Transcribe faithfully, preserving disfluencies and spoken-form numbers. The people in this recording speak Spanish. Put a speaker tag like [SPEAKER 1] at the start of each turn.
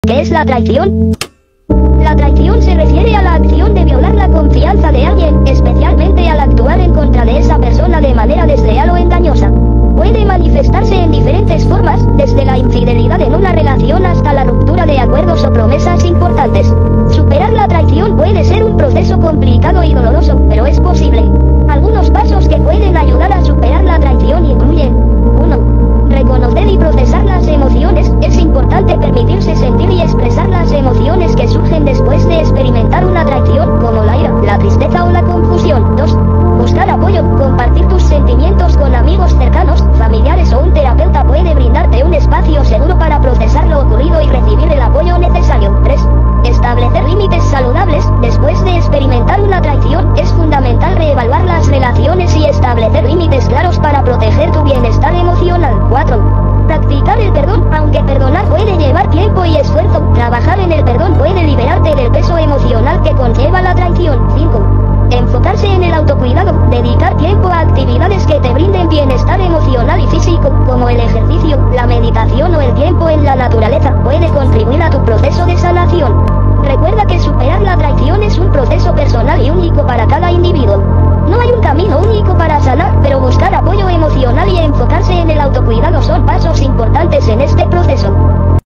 [SPEAKER 1] ¿Qué es la traición? La traición se refiere a la acción de violar la confianza de alguien, especialmente al actuar en contra de esa persona de manera desleal o engañosa. Puede manifestarse en diferentes formas, desde la infidelidad en una relación hasta la ruptura de acuerdos o promesas importantes. Superar la traición puede ser un proceso complicado y doloroso, pero es posible. Algunos pasos que pueden ayudar a superar la traición incluyen: uno. Reconocer y procesar las emociones. Es importante permitirse sentir y expresar las emociones que surgen después de experimentar una traición, como la ira, la tristeza o la confusión. dos. Buscar apoyo. Compartir tus sentimientos con amigos cercanos, familiares o un terapeuta puede brindarte un espacio seguro para procesar lo ocurrido y recibir el apoyo necesario. tres. Establecer límites saludables. Después de experimentar una traición, es fundamental reevaluar las relaciones y establecer límites claros para proteger tu bienestar emocional. cuatro. Practicar el perdón. Aunque perdonar puede llevar tiempo y esfuerzo, trabajar en el perdón puede liberarte del peso emocional que conlleva la traición. cinco. Enfocarse en el autocuidado. Dedicar tiempo a actividades que te brinden bienestar emocional y físico, como el ejercicio, la meditación o el tiempo en la naturaleza, puede contribuir a tu proceso de sanación. Recuerda que superar la traición es un proceso personal y único para cada individuo.